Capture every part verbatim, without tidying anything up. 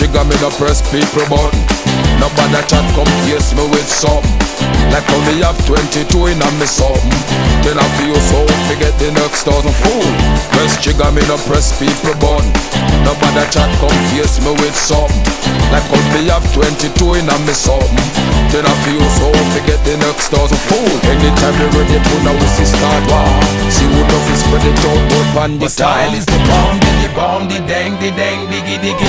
trigger, me no press people button. Nobody chat come face me with something. Like how me have twenty-two in a me something. Then I feel so forget the next thousand fool. Press trigger, me no press people button. Nobody chat come face me with something. Like how me have twenty-two in a me something. Then I feel so forget the next thousand fool. Anytime you ready put a whistle start war. See who love is spread it out up on the style is the bomb, the bomb, the dang, the dang, diggy diggy.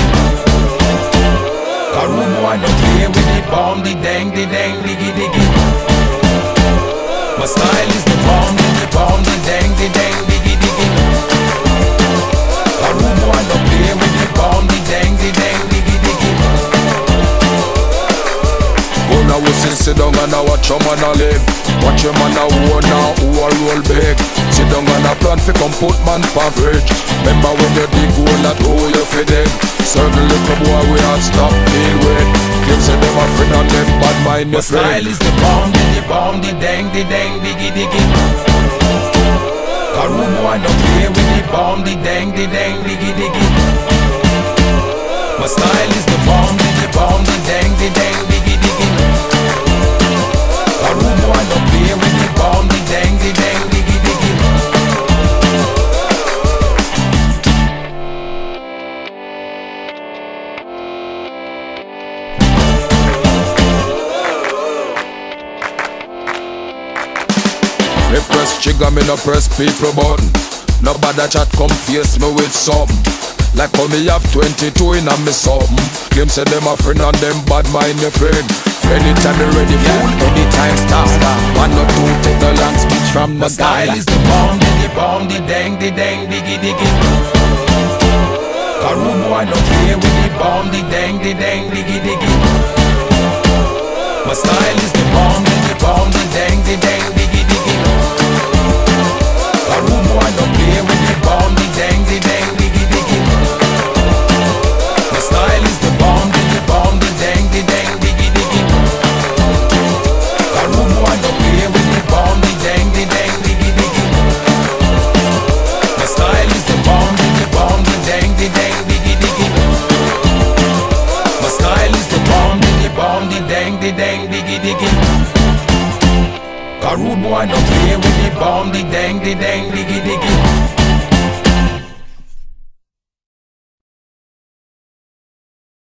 A room boy no play with the bomb, the dang, the dang, diggy diggy. My style is the bomb, the bomb, the dang, the dang, diggy diggy. A room boy no play with the bomb, the dang, the dang, diggy diggy. Go now we sit, sit down and I watch your man a live. Watch your man a war now, who a roll big. Sit down and a plan fi come put man pa fridge. Remember when you dig hole that hole you fi dig. Certain little boy we all stop deal with. Them say them a friend and them bad mind my style is the bomb, the bomb, the dang, the dang, diggy diggy. A room boy no play with the bomb, the dang, the dang, diggy diggy. My style is the bomb, the bomb, the dang, the dang, diggy diggy. A room boy no play with the bomb, the dang, the dang, diggy diggy. Me press trigger, me no press people button. Nobody chat come face me with something. Like how me have twenty-two in a me something. Claim say them a friend and them bad mind your friend. Anytime you ready fool, anytime start. One or two take the long speech from the my style is the bomb, the bomb, the dang, the dang, diggy diggy. A room boy no play with the bomb, the dang, the dang, diggy diggy. My style is the bomb, the bomb, the dang, the dang, diggy diggy. A room boy no play with the bomb, the dang, the dang, diggy diggy. My style is the bomb, the bomb, the dang, the dang, diggy diggy. A room boy no play with the bomb, the dang, the dang, diggy diggy. My style is the bomb, the bomb, the dang, the dang, diggy diggy. My style is the bomb, the bomb, the dang, the dang, diggy diggy. A rude boy no play with the bomb, the dang, the dang, diggy.